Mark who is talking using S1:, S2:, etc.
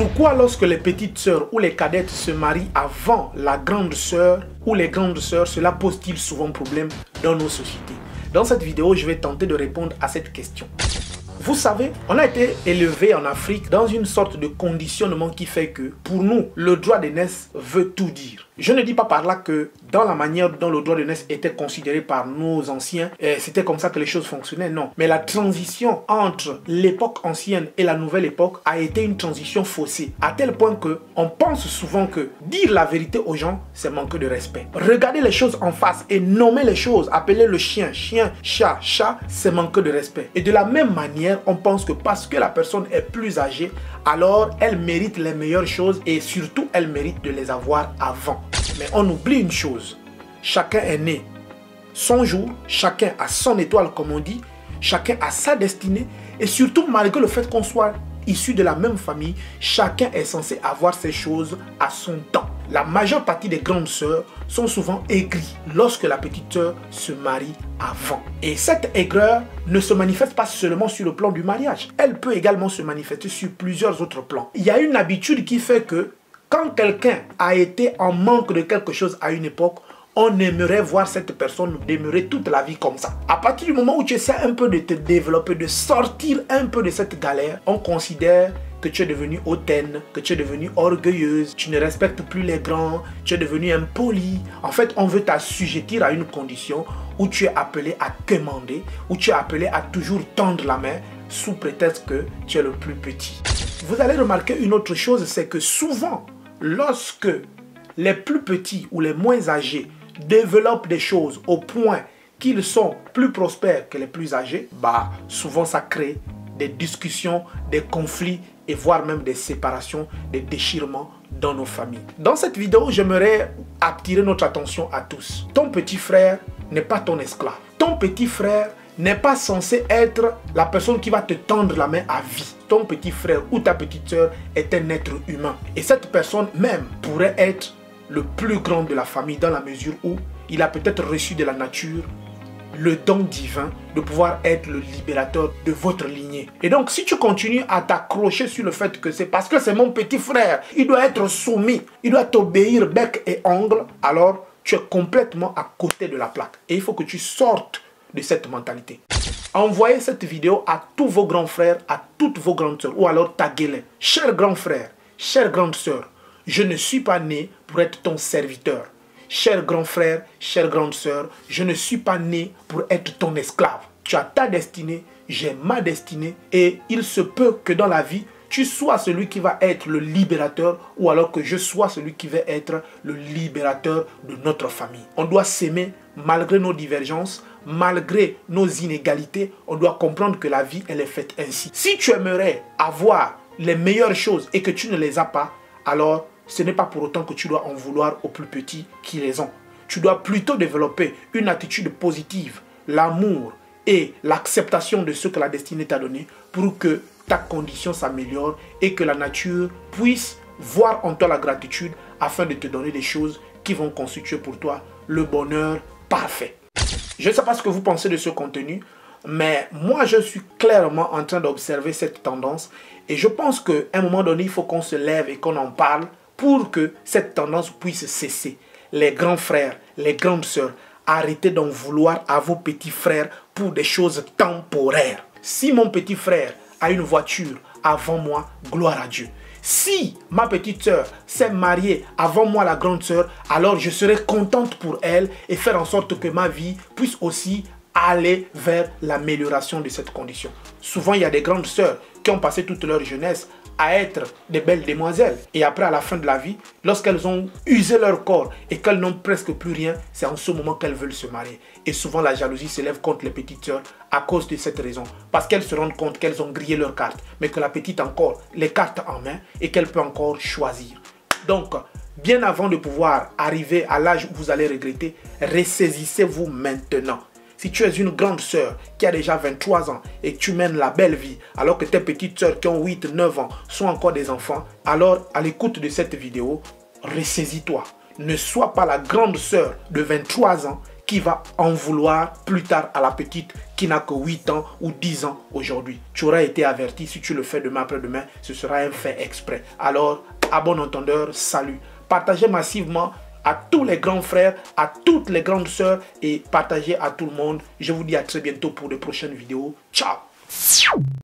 S1: Pourquoi lorsque les petites sœurs ou les cadettes se marient avant la grande sœur ou les grandes sœurs, cela pose-t-il souvent problème dans nos sociétés? Dans cette vidéo, je vais tenter de répondre à cette question. Vous savez, on a été élevé en Afrique dans une sorte de conditionnement qui fait que, pour nous, le droit d'aînesse veut tout dire. Je ne dis pas par là que dans la manière dont le droit d'aînesse était considéré par nos anciens, c'était comme ça que les choses fonctionnaient, non. Mais la transition entre l'époque ancienne et la nouvelle époque a été une transition faussée, à tel point qu'on pense souvent que dire la vérité aux gens, c'est manquer de respect. Regarder les choses en face et nommer les choses, appeler le chien, chien, chat, chat, c'est manquer de respect. Et de la même manière, on pense que parce que la personne est plus âgée, alors elle mérite les meilleures choses et surtout elle mérite de les avoir avant. Mais on oublie une chose, chacun est né son jour, chacun a son étoile comme on dit, chacun a sa destinée et surtout malgré le fait qu'on soit issus de la même famille, chacun est censé avoir ses choses à son temps. La majeure partie des grandes sœurs sont souvent aigries lorsque la petite sœur se marie avant. Et cette aigreur ne se manifeste pas seulement sur le plan du mariage. Elle peut également se manifester sur plusieurs autres plans. Il y a une habitude qui fait que quand quelqu'un a été en manque de quelque chose à une époque, on aimerait voir cette personne demeurer toute la vie comme ça. À partir du moment où tu essaies un peu de te développer, de sortir un peu de cette galère, on considère que tu es devenue hautaine, que tu es devenue orgueilleuse, tu ne respectes plus les grands, tu es devenue impoli. En fait, on veut t'assujettir à une condition où tu es appelé à quémander, où tu es appelé à toujours tendre la main sous prétexte que tu es le plus petit. Vous allez remarquer une autre chose, c'est que souvent, lorsque les plus petits ou les moins âgés développent des choses au point qu'ils sont plus prospères que les plus âgés, souvent ça crée des discussions, des conflits et voire même des séparations, des déchirements dans nos familles. Dans cette vidéo, j'aimerais attirer notre attention à tous. Ton petit frère n'est pas ton esclave. Ton petit frère n'est pas censé être la personne qui va te tendre la main à vie. Ton petit frère ou ta petite sœur est un être humain. Et cette personne même pourrait être le plus grand de la famille dans la mesure où il a peut-être reçu de la nature le don divin de pouvoir être le libérateur de votre lignée. Et donc, si tu continues à t'accrocher sur le fait que c'est parce que c'est mon petit frère, il doit être soumis, il doit t'obéir bec et ongle, alors tu es complètement à côté de la plaque. Et il faut que tu sortes de cette mentalité. Envoyez cette vidéo à tous vos grands frères, à toutes vos grandes sœurs, ou alors taguez-les. Chers grands frères, chères grandes sœurs, je ne suis pas né pour être ton serviteur. Cher grand frère, chère grande sœur, je ne suis pas né pour être ton esclave. Tu as ta destinée, j'ai ma destinée et il se peut que dans la vie, tu sois celui qui va être le libérateur ou alors que je sois celui qui va être le libérateur de notre famille. On doit s'aimer malgré nos divergences, malgré nos inégalités. On doit comprendre que la vie, elle est faite ainsi. Si tu aimerais avoir les meilleures choses et que tu ne les as pas, alors ce n'est pas pour autant que tu dois en vouloir aux plus petits qui les ont. Tu dois plutôt développer une attitude positive, l'amour et l'acceptation de ce que la destinée t'a donné pour que ta condition s'améliore et que la nature puisse voir en toi la gratitude afin de te donner des choses qui vont constituer pour toi le bonheur parfait. Je ne sais pas ce que vous pensez de ce contenu, mais moi je suis clairement en train d'observer cette tendance et je pense qu'à un moment donné, il faut qu'on se lève et qu'on en parle pour que cette tendance puisse cesser. Les grands frères, les grandes sœurs, arrêtez d'en vouloir à vos petits frères pour des choses temporaires. Si mon petit frère a une voiture avant moi, gloire à Dieu. Si ma petite sœur s'est mariée avant moi, la grande sœur, alors je serai contente pour elle et faire en sorte que ma vie puisse aussi aller vers l'amélioration de cette condition. Souvent, il y a des grandes sœurs qui ont passé toute leur jeunesse à être des belles demoiselles. Et après, à la fin de la vie, lorsqu'elles ont usé leur corps et qu'elles n'ont presque plus rien, c'est en ce moment qu'elles veulent se marier. Et souvent, la jalousie s'élève contre les petites sœurs à cause de cette raison. Parce qu'elles se rendent compte qu'elles ont grillé leurs cartes, mais que la petite a encore les cartes en main et qu'elle peut encore choisir. Donc, bien avant de pouvoir arriver à l'âge où vous allez regretter, ressaisissez-vous maintenant. Si tu es une grande sœur qui a déjà 23 ans et que tu mènes la belle vie, alors que tes petites sœurs qui ont 8, 9 ans sont encore des enfants, alors à l'écoute de cette vidéo, ressaisis-toi. Ne sois pas la grande sœur de 23 ans qui va en vouloir plus tard à la petite qui n'a que 8 ans ou 10 ans aujourd'hui. Tu auras été averti, si tu le fais demain après-demain, ce sera un fait exprès. Alors, à bon entendeur, salut. Partagez massivement à tous les grands frères, à toutes les grandes sœurs et partagez à tout le monde. Je vous dis à très bientôt pour de prochaines vidéos. Ciao!